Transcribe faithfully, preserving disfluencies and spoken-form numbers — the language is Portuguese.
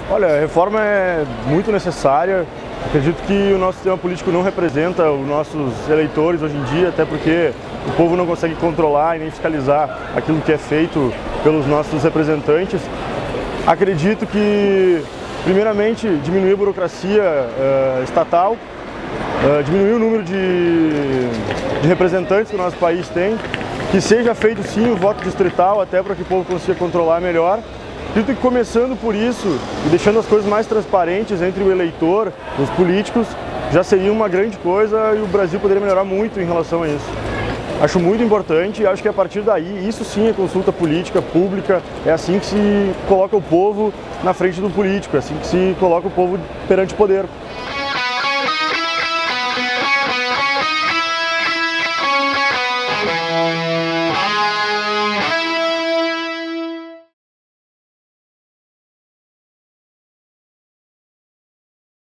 Olha, a reforma é muito necessária. Acredito que o nosso sistema político não representa os nossos eleitores hoje em dia, até porque o povo não consegue controlar e nem fiscalizar aquilo que é feito pelos nossos representantes. Acredito que, primeiramente, diminuir a burocracia uh, estatal, uh, diminuir o número de, de representantes que o nosso país tem, que seja feito sim o voto distrital, até para que o povo consiga controlar melhor. Acredito que começando por isso e deixando as coisas mais transparentes entre o eleitor e os políticos, já seria uma grande coisa e o Brasil poderia melhorar muito em relação a isso. Acho muito importante e acho que a partir daí, isso sim é consulta política, pública, é assim que se coloca o povo na frente do político, é assim que se coloca o povo perante o poder.